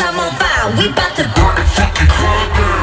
I'm on fire. We bout to party fucking club.